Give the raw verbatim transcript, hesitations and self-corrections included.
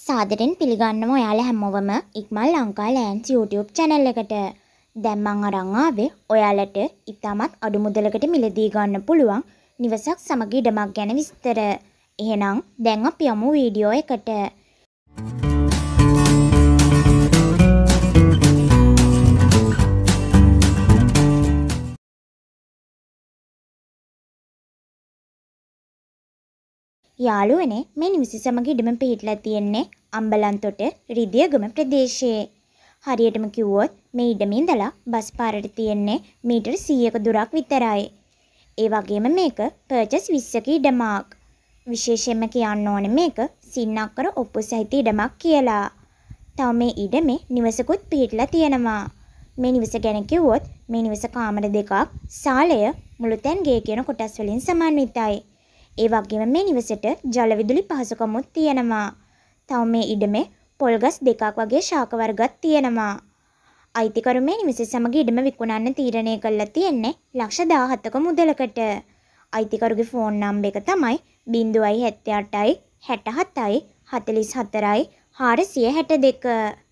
සාදරයෙන් පිළිගන්නවා ඔයාලා හැමෝම ikman.lk ලෑන්ඩ්ස් YouTube channel එකට. දැන් මම අරන් ආවේ ඔයාලට ඉතාමත් අඩු මුදලකට මිලදී ගන්න පුළුවන් නිවසක් සමග ඉඩමක් ගැන විස්තර. එහෙනම් දැන් අපි යමු වීඩියෝ එකට. යාළුවනේ මේ නිවස සමග ඉඩම පිහිටලා තියෙන්නේ අම්බලන්තොට රිදියගම ප්‍රදේශයේ. හරියටම කිව්වොත් මේ ඉඩමේ ඉඳලා බස් පාරට තියෙන්නේ මීටර් සීයක දුරක් විතරයි. ඒ වගේම මේක පර්චස් විස්සක ඉඩමක්. විශේෂයෙන්ම කියන්න ඕනේ මේක සින්නක්කර ඔප්පු සහිත ඉඩමක් කියලා. තව මේ ඉඩමේ නිවසකුත් පිහිටලා තියෙනවා. මේ නිවස ගැන කිව්වොත් මේ නිවස කාමර දෙකක්, සාලය, මුළුතැන් ගේ කියන කොටස් වලින් සමන්විතයි. ඒ වගේම මේ නිවසට ජල විදුලි පහසුකමුත් තියෙනවා. තව මේ ඉඩමේ පොල්ගස් දෙකක් වගේ ශාක වර්ගත් තියෙනවා. අයිතිකරු මේ නිවස සමග ඉඩම විකුණන්න තීරණය කරලා තියෙන්නේ ලක්ෂ දාහතක මුදලකට. අයිතිකරුගේ ෆෝන් නම්බර් එක තමයි ज़ीरो सात आठ आठ सात हत्तर हतलीस हत्तर हාරසිය හැට දෙක.